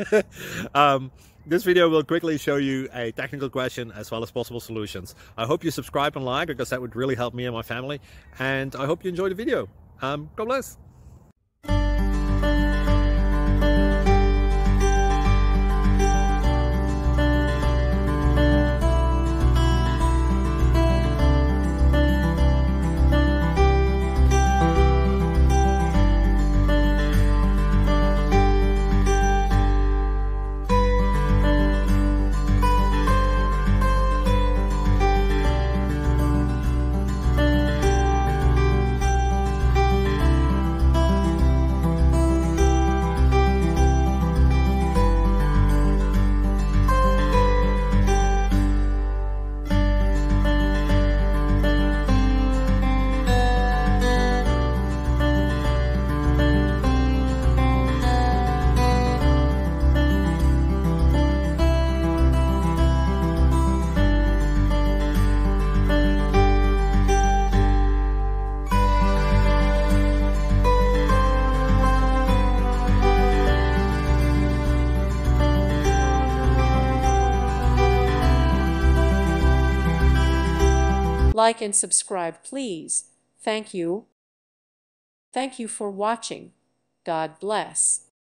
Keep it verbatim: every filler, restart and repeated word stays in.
um, this video will quickly show you a technical question as well as possible solutions. I hope you subscribe and like, because that would really help me and my family. And I hope you enjoy the video. Um, God bless. Like and subscribe, please. Thank you. Thank you for watching. God bless.